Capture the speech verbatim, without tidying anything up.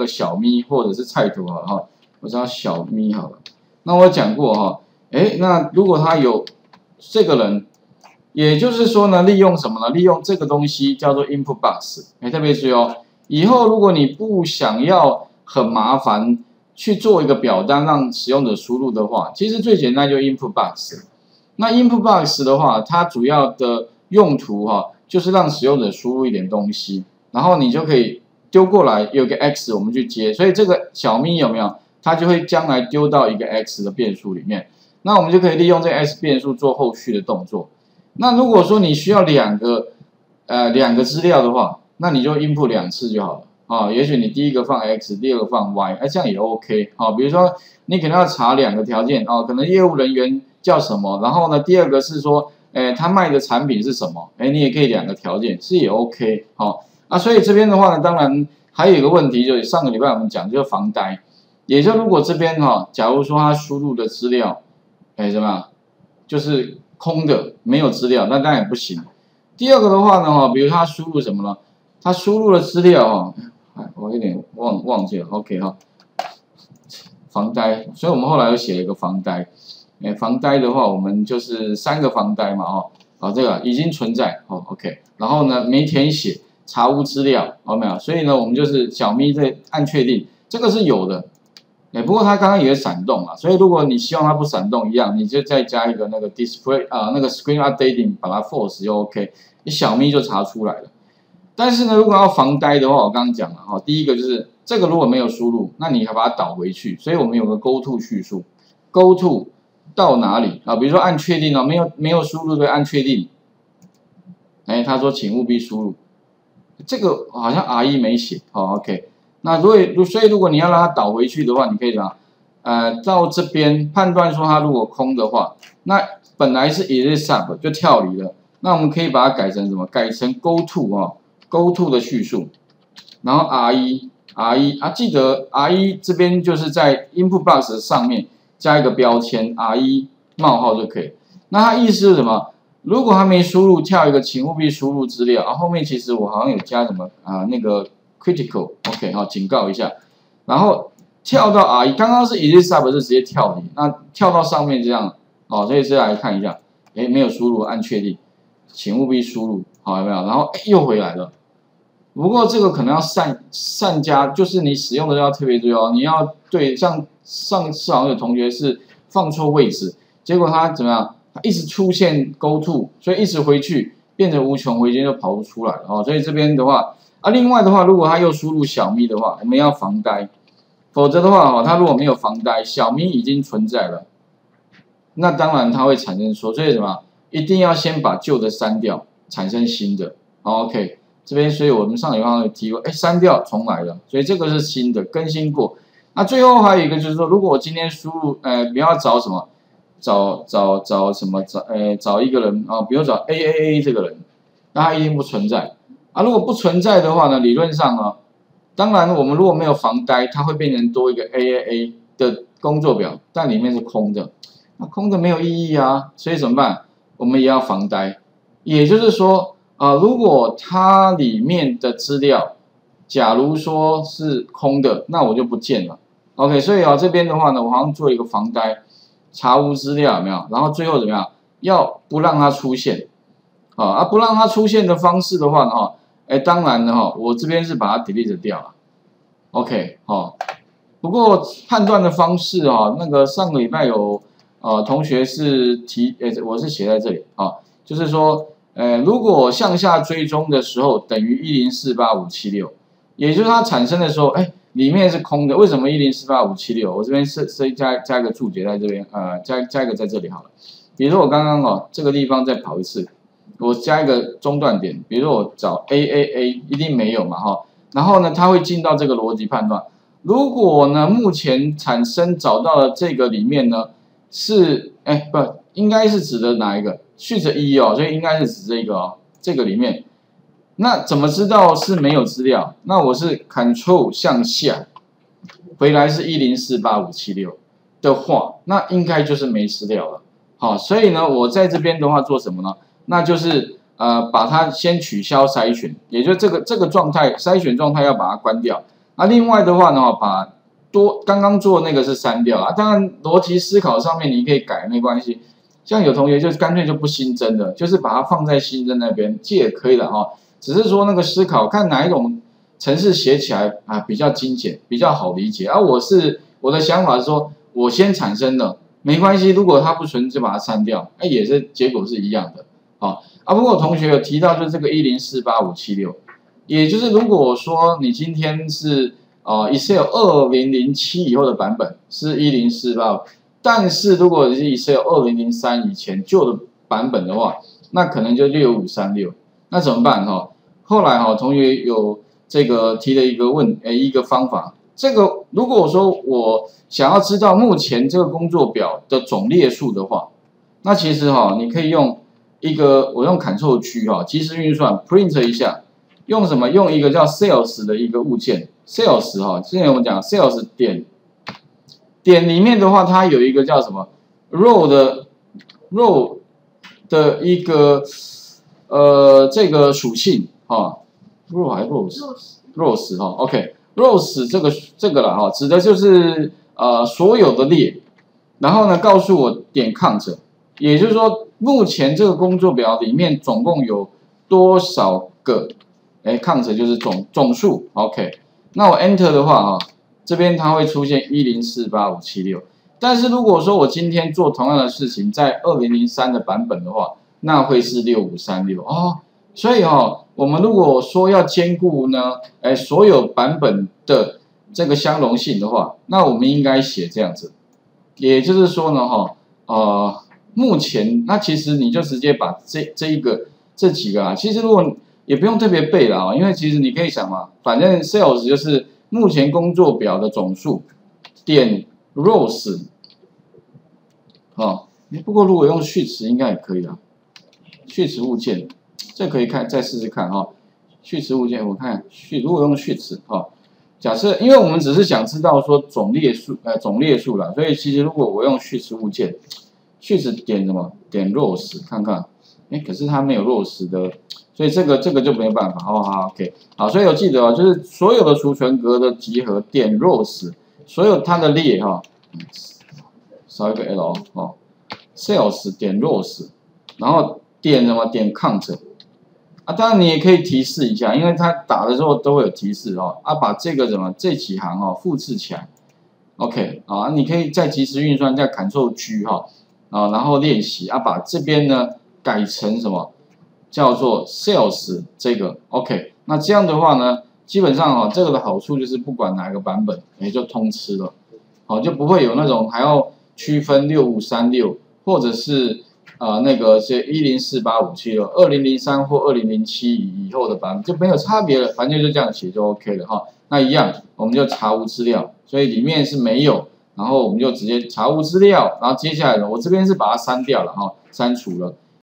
个小咪或者是菜图好了哈，我叫小咪好了。那我讲过哈，哎，那如果他有这个人，也就是说呢，利用什么呢？利用这个东西叫做 input box， 哎，特别注意哦。以后如果你不想要很麻烦去做一个表单让使用者输入的话，其实最简单就 input box。那 input box 的话，它主要的用途哈，就是让使用者输入一点东西，然后你就可以丢过来，有个 x 我们去接，所以这个小咪有没有？它就会将来丢到一个 x 的变数里面，那我们就可以利用这个 x 变数做后续的动作。那如果说你需要两个呃两个资料的话，那你就 input 两次就好了啊。也许你第一个放 x， 第二个放 y， 哎，这样也 OK 啊。比如说你可能要查两个条件啊，可能业务人员叫什么，然后呢，第二个是说，哎，他卖的产品是什么？哎，你也可以两个条件，是也 OK 哦。啊，所以这边的话呢，当然还有一个问题，就是上个礼拜我们讲就是防呆，也就如果这边哈、哦，假如说他输入的资料，哎，怎么样，就是空的，没有资料，那当然也不行。第二个的话呢，哈，比如他输入什么呢？他输入的资料哈，哎，我有点忘忘记了 ，OK 哈，防呆，所以我们后来又写了一个防呆。哎，防呆的话，我们就是三个防呆嘛，哦，啊，这个已经存在，哦 ，OK， 然后呢没填写，查无资料，有没有？所以呢，我们就是小咪在按确定，这个是有的，哎，不过它刚刚也闪动了，所以如果你希望它不闪动一样，你就再加一个那个 display 啊、呃，那个 screen updating， 把它 false 就 OK， 你小咪就查出来了。但是呢，如果要防呆的话，我刚刚讲了哈，第一个就是这个如果没有输入，那你还把它导回去，所以我们有个 go to 叙述 ，go to 到哪里啊？比如说按确定哦，没有没有输入就按确定。哎，他说请务必输入，这个好像 R 一 没写，好 OK。那如果所以如果你要让它导回去的话，你可以怎么？呃，到这边判断说它如果空的话，那本来是 is sub 就跳离了，那我们可以把它改成什么？改成 go to 哦 ，go to 的叙述，然后 R 一 R 一啊，记得 R 一 这边就是在 input box 上面。加一个标签 R 一 冒号就可以。那它意思是什么？如果它没输入，跳一个请务必输入资料。啊，后面其实我好像有加什么啊那个 critical，OK 好，警告一下。然后跳到 R 一，刚刚是 is sub 是直接跳离，那跳到上面这样，哦，所以再来看一下，哎，没有输入，按确定，请务必输入，好有没有？然后又回来了。不过这个可能要善善加，就是你使用的要特别注意哦，你要对像上次好像有同学是放错位置，结果他怎么样？他一直出现 go to， 所以一直回去变成无穷回圈就跑不出来了哦。所以这边的话啊，另外的话，如果他又输入小咪的话，我们要防呆，否则的话哦，他如果没有防呆，小咪已经存在了，那当然它会产生说，所以什么？一定要先把旧的删掉，产生新的。哦、OK。这边，所以我们上礼拜有提过，哎，删掉重来了，所以这个是新的，更新过。那最后还有一个就是说，如果我今天输入，呃，不要找什么，找找找什么找，呃，找一个人啊，比如找 A A A 这个人，那他一定不存在啊。如果不存在的话呢，理论上呢，当然我们如果没有防呆，它会变成多一个 A A A 的工作表，但里面是空的，那空的没有意义啊，所以怎么办？我们也要防呆，也就是说。啊、呃，如果它里面的资料，假如说是空的，那我就不见了。OK， 所以啊、哦、这边的话呢，我好像做一个防呆，查无资料有没有？然后最后怎么样？要不让它出现，啊啊不让它出现的方式的话呢，哈，哎，当然呢哈，我这边是把它 delete 掉了。OK， 好，不过判断的方式啊，那个上个礼拜有呃同学是提，哎，我是写在这里啊，就是说。呃，如果向下追踪的时候等于一零四八五七六，也就是它产生的时候，哎，里面是空的。为什么一零四八五七六？我这边是是加加一个注解在这边，呃，加加一个在这里好了。比如说我刚刚哦，这个地方再跑一次，我加一个中断点，比如说我找 A A A， 一定没有嘛哈。然后呢，它会进到这个逻辑判断。如果呢，目前产生找到的这个里面呢是，哎，不，应该是指的哪一个？序着一哦，所以应该是指这个哦，这个里面，那怎么知道是没有资料？那我是 Control 向下，回来是一零四八五七六的话，那应该就是没资料了。好，所以呢，我在这边的话做什么呢？那就是呃，把它先取消筛选，也就是这个这个状态筛选状态要把它关掉， 啊，另外的话呢，把多刚刚做那个是删掉啊，当然逻辑思考上面你可以改没关系。像有同学就干脆就不新增的，就是把它放在新增那边，这也可以的哈。只是说那个思考看哪一种程式写起来啊比较精简，比较好理解。而、啊、我是我的想法是说，我先产生了没关系，如果它不存就把它删掉，哎、啊、也是结果是一样的。好啊，不过同学有提到就是这个一零四八五七六，也就是如果说你今天是呃 Excel 二零零七以后的版本是一零四八五。但是如果是 Excel 二零零三以前旧的版本的话，那可能就六五三六，那怎么办哈？后来哈，同学有这个提了一个问，诶一个方法，这个如果说我想要知道目前这个工作表的总列数的话，那其实哈，你可以用一个我用 Ctrl 区哈，即时运算 print 一下，用什么？用一个叫 sales 的一个物件 ，sales 哈，之前我们讲 sales 点。点里面的话，它有一个叫什么 row 的 row 的一个呃这个属性哈 ，row 还是 rows？rows 哈 ，OK，rows 这个这个了哈，指的就是呃所有的列，然后呢告诉我点 count， 也就是说目前这个工作表里面总共有多少个，哎 count 就是总总数 ，OK， 那我 enter 的话哈。这边它会出现一零四八五七六，但是如果说我今天做同样的事情，在二零零三的版本的话，那会是六五三六哦。所以哦，我们如果说要兼顾呢，哎，所有版本的这个相容性的话，那我们应该写这样子，也就是说呢，哈，呃，目前那其实你就直接把这这一个这几个啊，其实如果也不用特别背了啊，因为其实你可以想嘛，反正 sales 就是。目前工作表的总数点 rows， 哦，不过如果用序词应该也可以啊。序词物件，这可以看再试试看哈、哦。序词物件我看序如果用序词哈、哦，假设因为我们只是想知道说总列数呃总列数啦，所以其实如果我用序词物件，序词点什么点 rows 看看，哎可是它没有 rows 的。所以这个这个就没办法，好好 OK， 好，所以我记得哦，就是所有的储存格的集合点 rows， 所有它的列哈、哦，少一个 L 哦 ，sales 点 rows， 然后点什么点 count， 啊，当然你也可以提示一下，因为它打的时候都会有提示哦，啊，把这个什么这几行哦复制起来 ，OK， 啊，你可以再即时运算，再 Ctrl G 哈、哦，啊，然后练习啊，把这边呢改成什么？叫做 sales 这个 OK， 那这样的话呢，基本上哈、哦，这个的好处就是不管哪个版本，也就通吃了，好、哦、就不会有那种还要区分六五三六或者是呃那个是一零四八五七六、二零零三或二零零七以后的版本就没有差别了，反正就这样写就 OK 了哈、哦。那一样我们就查无资料，所以里面是没有，然后我们就直接查无资料，然后接下来呢，我这边是把它删掉了哈、哦，删除了。